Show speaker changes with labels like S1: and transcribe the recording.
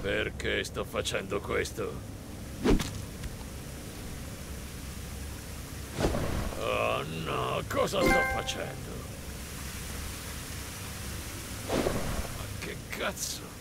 S1: Perché sto facendo questo? Oh no, cosa sto facendo? Ma che cazzo?